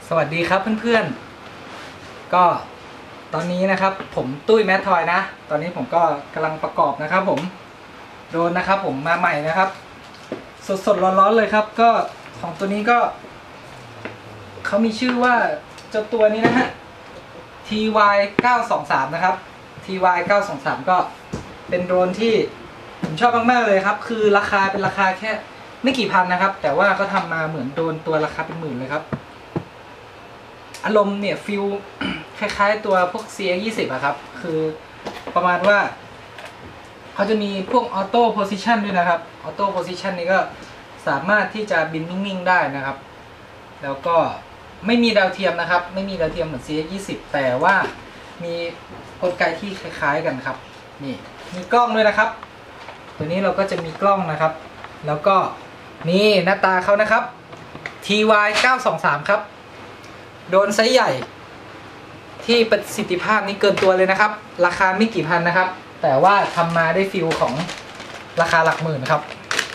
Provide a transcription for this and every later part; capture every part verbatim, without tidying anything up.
สวัสดีครับเพื่อนๆก็ตอนนี้นะครับผมตุ้ยแมททอยนะตอนนี้ผมก็กำลังประกอบนะครับผมโดนนะครับผมมาใหม่นะครับสดๆร้อนๆเลยครับก็ของตัวนี้ก็เขามีชื่อว่าเจ้าตัวนี้นะฮะ ที วาย เก้าสองสาม นะครับ ที วาย เก้าสองสาม ก็เป็นโดรนที่ผมชอบมากๆเลยครับคือราคาเป็นราคาแค่ไม่กี่พันนะครับแต่ว่าก็ทำมาเหมือนโดรนตัวราคาเป็นหมื่นเลยครับอารมณ์เนี่ยฟิล คล้ายๆตัวพวก ซี เอ็กซ์ ยี่สิบ อะครับคือประมาณว่าเขาจะมีพวกออโต้โพซิชันด้วยนะครับออโต้โพซิชันนี้ก็สามารถที่จะบินนิ่งๆได้นะครับแล้วก็ไม่มีดาวเทียมนะครับไม่มีดาวเทียมเหมือน ซี เอ็กซ์ ยี่สิบ แต่ว่ามีกลไกที่คล้ายๆกันครับนี่มีกล้องด้วยนะครับตัวนี้เราก็จะมีกล้องนะครับแล้วก็นี่หน้าตาเขานะครับ ที วาย เก้าสองสาม ครับโดรนไซส์ใหญ่ที่ประสิทธิภาพนี้เกินตัวเลยนะครับราคาไม่กี่พันนะครับแต่ว่าทำมาได้ฟิลของราคาหลักหมื่นครับ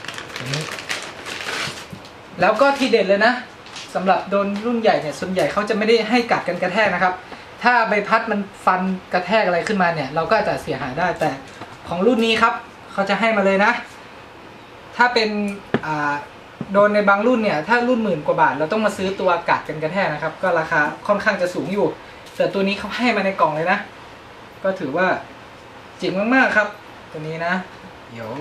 แล้วก็ทีเด็ดเลยนะสำหรับโดรนรุ่นใหญ่เนี่ยส่วนใหญ่เขาจะไม่ได้ให้กัดกันกระแทกนะครับถ้าใบพัดมันฟันกระแทกอะไรขึ้นมาเนี่ยเราก็อาจจะเสียหายได้แต่ของรุ่นนี้ครับเขาจะให้มาเลยนะถ้าเป็นอ่าโดนในบางรุ่นเนี่ยถ้ารุ่นหมื่นกว่าบาทเราต้องมาซื้อตัวกัดกันกระแทกนะครับก็ราคาค่อนข้างจะสูงอยู่แต่ตัวนี้เขาให้มาในกล่องเลยนะก็ถือว่าเจ๋งมากๆครับตัวนี้นะเดี๋ยว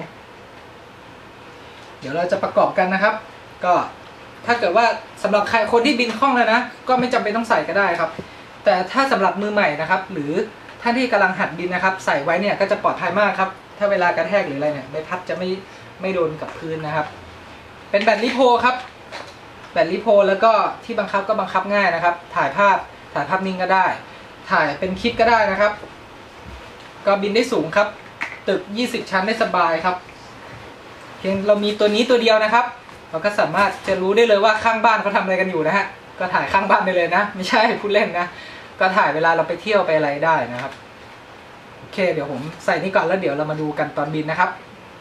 เดี๋ยวเราจะประกอบกันนะครับก็ถ้าเกิดว่าสำหรับใครคนที่บินคล่องแล้วนะก็ไม่จำเป็นต้องใส่ก็ได้ครับแต่ถ้าสำหรับมือใหม่นะครับหรือท่านที่กำลังหัดบินนะครับใส่ไว้เนี่ยก็จะปลอดภัยมากครับถ้าเวลากระแทกหรืออะไรเนี่ยใบพัดจะไม่ไม่โดนกับพื้นนะครับเป็นแบตลิโพครับแบตลิโพแล้วก็ที่บังคับก็บังคับง่ายนะครับถ่ายภาพถ่ายภาพนิ่งก็ได้ถ่ายเป็นคลิปก็ได้นะครับก็บินได้สูงครับตึกยี่สิบชั้นได้สบายครับเพียงเรามีตัวนี้ตัวเดียวนะครับเราก็สามารถจะรู้ได้เลยว่าข้างบ้านเขาทำอะไรกันอยู่นะฮะก็ถ่ายข้างบ้านได้เลยนะไม่ใช่พูดเล่นนะก็ถ่ายเวลาเราไปเที่ยวไปอะไรได้นะครับโอเคเดี๋ยวผมใส่นี่ก่อนแล้วเดี๋ยวเรามาดูกันตอนบินนะครับ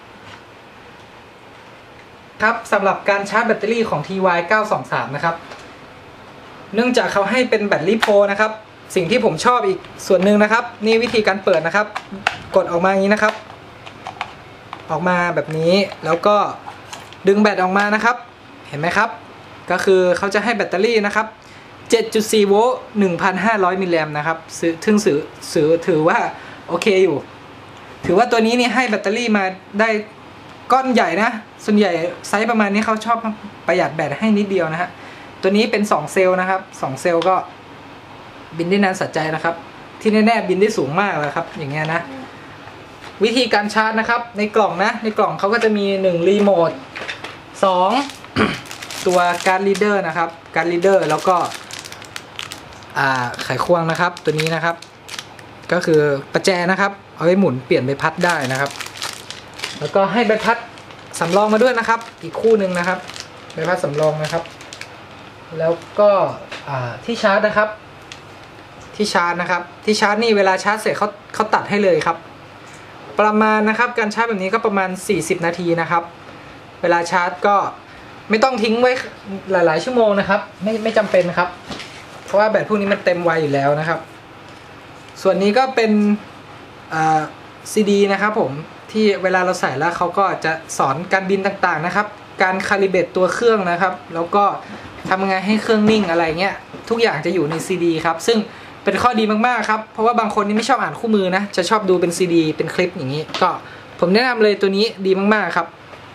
ครับสำหรับการชาร์จแบตเตอรี่ของ ที วาย เก้าสองสาม นะครับเนื่องจากเขาให้เป็นแบตลิโพนะครับสิ่งที่ผมชอบอีกส่วนหนึ่งนะครับนี่วิธีการเปิดนะครับกดออกมาอย่างนี้นะครับออกมาแบบนี้แล้วก็ดึงแบตออกมานะครับเห็นไหมครับก็คือเขาจะให้แบตเตอรี่นะครับ เจ็ดจุดสี่ โวลต์ หนึ่งพันห้าร้อย มิลลิแอมป์นะครับซื้อถึงซื้อซื้อถือว่าโอเคอยู่ถือว่าตัวนี้นี่ให้แบตเตอรี่มาได้ก้อนใหญ่นะส่วนใหญ่ไซส์ประมาณนี้เขาชอบประหยัดแบตให้นิดเดียวนะฮะตัวนี้เป็นสองเซลล์นะครับสองเซลล์ก็บินได้นานสัจใจนะครับที่แน่ๆบินได้สูงมากเลยครับอย่างเงี้ยนะวิธีการชาร์จนะครับในกล่องนะในกล่องเขาก็จะมีหนึ่งรีโมทสอง ตัวการ์ดรีดเดอร์นะครับการ์ดรีดเดอร์แล้วก็อ่าไขควงนะครับตัวนี้นะครับก็คือประแจนะครับเอาไว้หมุนเปลี่ยนใบพัดได้นะครับแล้วก็ให้ใบพัดสำรองมาด้วยนะครับอีกคู่หนึ่งนะครับใบพัดสำรองนะครับแล้วก็ที่ชาร์จนะครับที่ชาร์จนะครับที่ชาร์จนี่เวลาชาร์จเสร็จเขาเขาตัดให้เลยครับประมาณนะครับการชาร์จแบบนี้ก็ประมาณสี่สิบนาทีนะครับเวลาชาร์จก็ไม่ต้องทิ้งไว้หลายๆชั่วโมงนะครับไม่ไม่จำเป็นครับเพราะว่าแบตพวกนี้มันเต็มไวอยู่แล้วนะครับส่วนนี้ก็เป็นซีดีนะครับผมที่เวลาเราใส่แล้วเขาก็จะสอนการบินต่างๆนะครับการคาลิเบรตตัวเครื่องนะครับแล้วก็ทำยังไงให้เครื่องนิ่งอะไรเงี้ยทุกอย่างจะอยู่ในซีดีครับซึ่งเป็นข้อดีมากๆครับเพราะว่าบางคนนี่ไม่ชอบอ่านคู่มือนะจะชอบดูเป็นซีดีเป็นคลิปอย่างนี้ก็ผมแนะนำเลยตัวนี้ดีมากๆครับ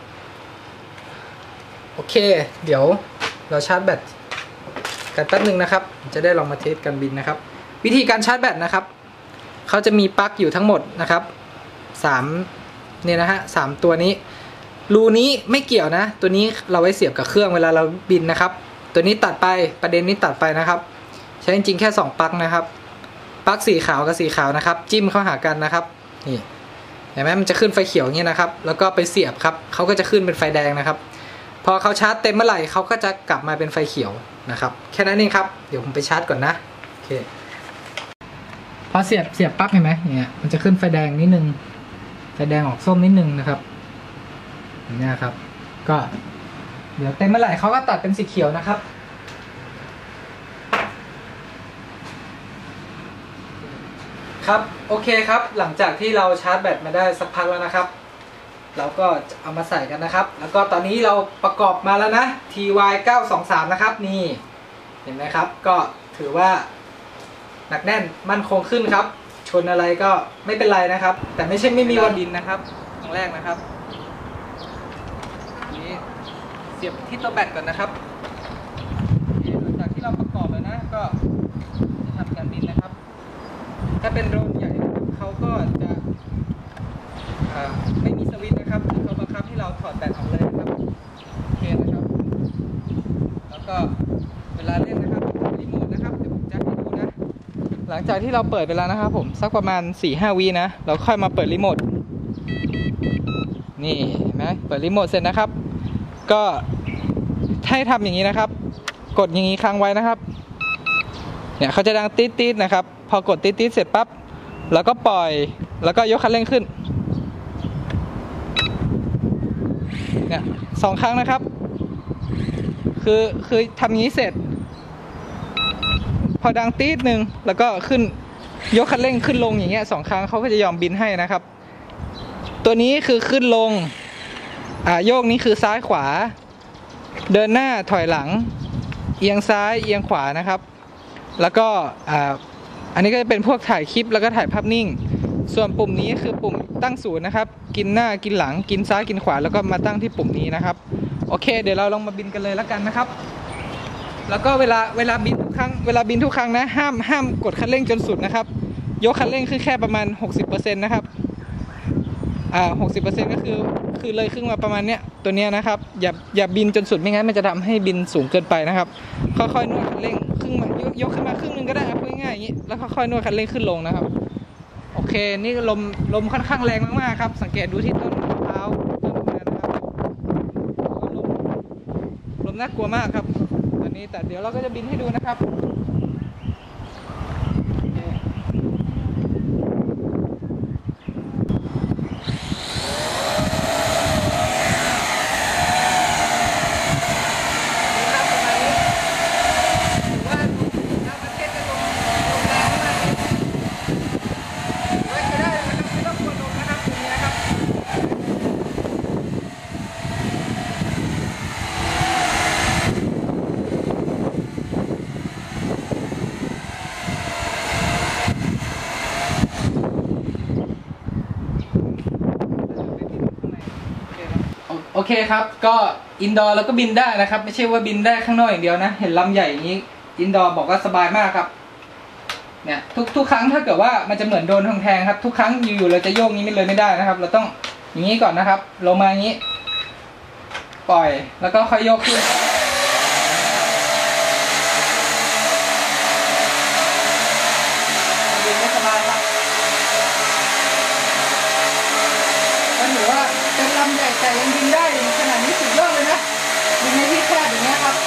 โอเคเดี๋ยวเราชาร์จแบตกันแป๊บนึงนะครับจะได้ลองมาเทสการบินนะครับวิธีการชาร์จแบตนะครับเขาจะมีปลั๊กอยู่ทั้งหมดนะครับสามเนี่ยนะฮะสามตัวนี้รูนี้ไม่เกี่ยวนะตัวนี้เราไว้เสียบกับเครื่องเวลาเราบินนะครับตัวนี้ตัดไปประเด็นนี้ตัดไปนะครับใช้จริงๆแค่สองปลั๊กนะครับปลั๊กสีขาวกับสีขาวนะครับจิ้มเข้าหากันนะครับนี่เห็นไหมมันจะขึ้นไฟเขียวอย่างนี้นะครับแล้วก็ไปเสียบครับเขาก็จะขึ้นเป็นไฟแดงนะครับพอเขาชาร์จเต็มเมื่อไหร่เขาก็จะกลับมาเป็นไฟเขียวนะครับแค่นั้นเองครับเดี๋ยวผมไปชาร์จก่อนนะโอเคพอเสียบเสียบปั๊บเห็นไหมเนี่ยมันจะขึ้นไฟแดงนิดนึงไฟแดงออกส้มนิดนึงนะครับอย่างนี้ครับก็เดี๋ยวเต็มเมื่อไหร่เขาก็ตัดเป็นสีเขียวนะครับครับโอเคครับหลังจากที่เราชาร์จแบตมาได้สักพักแล้วนะครับเราก็จะเอามาใส่กันนะครับแล้วก็ตอนนี้เราประกอบมาแล้วนะ ที วาย เก้าสองสาม นะครับนี่เห็นไหมครับก็ถือว่าหนักแน่นมั่นคงขึ้นครับชนอะไรก็ไม่เป็นไรนะครับแต่ไม่ใช่ไม่มีวันดินนะครับครั้งแรกนะครับนี้เสียบที่ตัวแบตก่อนนะครับหลังจากที่เราประกอบแล้วนะก็จะทำการบินนะครับถ้าเป็นโดรนใหญ่นะครับเขาก็จะไม่มีสวิตช์นะครับคือเขาบังคับให้เราถอดแบตออกเลยนะครับโอเคนะครับแล้วก็เวลาเล่นนะครับรีโมทนะครับเดี๋ยวผมจะให้ดูนะหลังจากที่เราเปิดไปแล้วนะครับผมสักประมาณ สี่ห้า วินะเราค่อยมาเปิดรีโมทนี่เห็นไหมเปิดรีโมทเสร็จนะครับก็ให้ทำอย่างนี้นะครับกดอย่างนี้ค้างไว้นะครับเนี่ยเขาจะดังตี๊ดตี๊ดนะครับพอกดตี๊ดตี๊ดเสร็จปั๊บแล้วก็ปล่อยแล้วก็ยกคันเร่งขึ้นเนี่ยสองครั้งนะครับคือคือทำอย่างนี้เสร็จพอดังตี๊ดหนึ่งแล้วก็ขึ้นยกคันเร่งขึ้นลงอย่างเงี้ยสองครั้งเขาก็จะยอมบินให้นะครับตัวนี้คือขึ้นลงอ่าโยกนี้คือซ้ายขวาเดินหน้าถอยหลังเอียงซ้ายเอียงขวานะครับแล้วก็อ่าอันนี้ก็จะเป็นพวกถ่ายคลิปแล้วก็ถ่ายภาพนิ่งส่วนปุ่มนี้คือปุ่มตั้งศูนย์นะครับกินหน้ากินหลังกินซ้ายกินขวาแล้วก็มาตั้งที่ปุ่มนี้นะครับโอเคเดี๋ยวเราลองมาบินกันเลยแล้วกันนะครับแล้วก็เวลาเวลาบินทุกครั้งเวลาบินทุกครั้งนะห้ามห้ามกดคันเร่งจนสุดนะครับยกคันเร่งขึ้นแค่ประมาณ หกสิบเปอร์เซ็นต์ นะครับอ่า หกสิบเปอร์เซ็นต์ ก็คือคือเลยครึ่งมาประมาณเนี้ยตัวเนี้ยนะครับอย่าอย่าบินจนสุดไม่งั้นมันจะทำให้บินสูงเกินไปนะครับค่อยๆนวดคันเร่งครึ่งมายกยกขึ้นมาครึ่งนึงก็ได้พูดง่ายๆอย่างนี้แล้วค่อยๆนวดคันเร่งขึ้นลงนะครับโอเคนี่ลมลมค่อนข้างแรงมากๆครับสังเกตดูที่ต้นมะพร้าวต้นนั้นนะครับลมลมน่ากลัวมากครับตอนนี้แต่เดี๋ยวเราก็จะบินให้ดูนะครับโอเคครับก็อินดอร์เราก็บินได้นะครับไม่ใช่ว่าบินได้ข้างนอกอย่างเดียวนะเห็นลำใหญ่อย่างนี้อินดอร์บอกว่าสบายมากครับเนี่ยทุกทุกครั้งถ้าเกิดว่ามันจะเหมือนโดนทองแทงครับทุกครั้งอยู่ๆเราจะโยกนี้ไม่เลยไม่ได้นะครับเราต้องอย่างนี้ก่อนนะครับลงมาอย่างนี้ปล่อยแล้วก็ค่อยโยกขึ้นบินไม่สบายครับก็ถือว่าเป็นลำใหญ่แต่ยังบินได้ขนาดนี้สุดยอดเลยนะบินในที่แคบอย่างนี้ครับ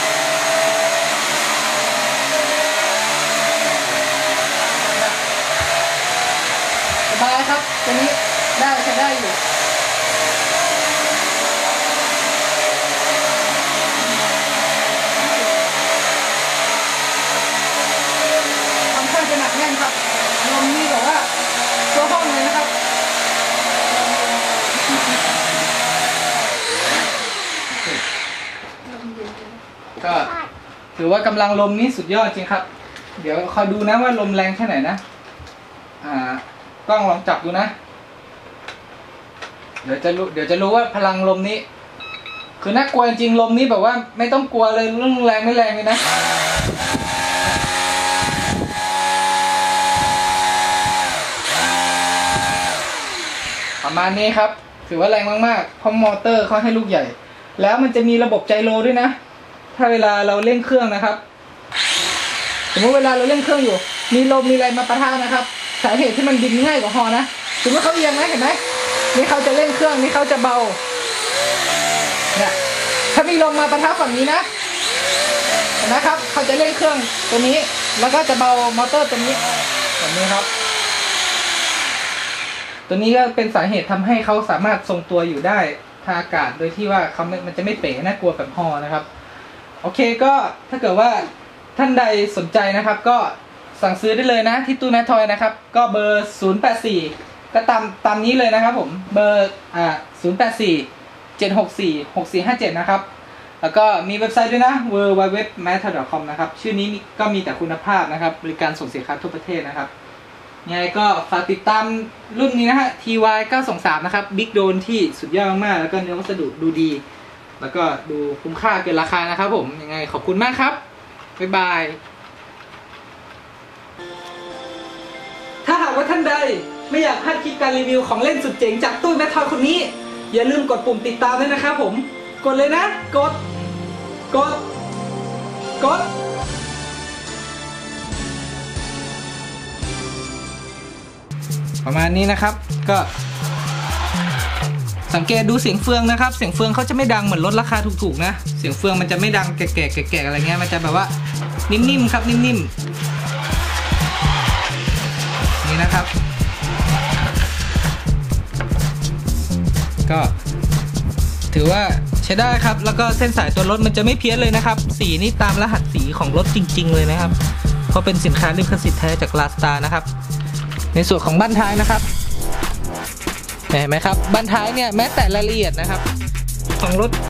สบายครับตัวนี้ได้ใช้ได้อยู่ค่อนข้างจะหนักแน่นครับลมนี่แบบว่าตัวห้องเลยนะครับก็ถือว่ากำลังลมนี้สุดยอดจริงครับเดี๋ยวคอยดูนะว่าลมแรงแค่ไหนนะอ่ากล้องลองจับดูนะเดี๋ยวจะรู้เดี๋ยวจะรู้ว่าพลังลมนี้คือน่ากลัวจริงลมนี้แบบว่าไม่ต้องกลัวเลยเรื่องแรงไม่แรงเลยนะประมาณนี้ครับถือว่าแรงมากๆเพราะมอเตอร์เขาให้ลูกใหญ่แล้วมันจะมีระบบไจโรด้วยนะถ้าเวลาเราเร่งเครื่องนะครับสมมติเวลาเราเร่งเครื่องอยู่มีลมมีอะไรมาปะทะนะครับสาเหตุที่มันบินง่ายกว่าฮอนะสมมติเขาเอียงนะเห็นไหมนี่เขาจะเร่งเครื่องนี่เขาจะเบาเนี่ยถ้ามีลมมาปะทะฝั่งนี้นะเห็นไหมครับเขาจะเร่งเครื่องตัวนี้แล้วก็จะเบามอเตอร์ตัวนี้แบบนี้ครับตัวนี้ก็เป็นสาเหตุทำให้เขาสามารถทรงตัวอยู่ได้ทางอากาศโดยที่ว่าเขามันจะไม่เป๋น่ากลัวแบบฮอนะครับโอเคก็ถ้าเกิดว่าท่านใดสนใจนะครับก็สั่งซื้อได้เลยนะที่ตู้แมททอยนะครับก็เบอร์ศูนย์แปดสี่ก็ตามตามนี้เลยนะครับผมเบอร์อ่าศูนย์แปดสี่ เจ็ดหกสี่ หกสี่ห้าเจ็ดนะครับแล้วก็มีเว็บไซต์ด้วยนะ ดับเบิลยู ดับเบิลยู ดับเบิลยู ดอท แมททอย ดอท คอม นะครับชื่อนี้ก็มีแต่คุณภาพนะครับบริการส่งสินค้าทั่วประเทศนะครับยังไงก็ฝากติดตามรุ่นนี้นะฮะ ที วาย เก้าสองสาม นะครับบิ๊กโดนที่สุดยอดมากๆแล้วก็เนื้อวัสดุดูดีแล้วก็ดูคุ้มค่าเกินราคานะครับผมยังไงขอบคุณมากครับบ๊ายบายถ้าหากว่าท่านใดไม่อยากพลาดคลิปการรีวิวของเล่นสุดเจ๋งจากตู้แมททอยคนนี้อย่าลืมกดปุ่มติดตามด้วยนะครับผมกดเลยนะกดกดกดประมาณนี้นะครับก็สังเกตดูเสียงเฟืองนะครับเสียงเฟืองเขาจะไม่ดังเหมือนรถราคาถูกๆนะเสียงเฟืองมันจะไม่ดังแก่ๆแก่ๆอะไรเงี้ยมันจะแบบว่านิ่มๆครับนิ่มๆนี่นะครับก็ถือว่าใช้ได้ครับแล้วก็เส้นสายตัวรถมันจะไม่เพี้ยนเลยนะครับสีนี่ตามรหัสสีของรถจริงๆเลยนะครับเพราะเป็นสินค้าลิขสิทธิ์แท้จากลาสตาร์นะครับในส่วนของบั้นท้ายนะครับเห็นไหมครับบั้นท้ายเนี่ยแม้แต่รายละเอียดนะครับของรถ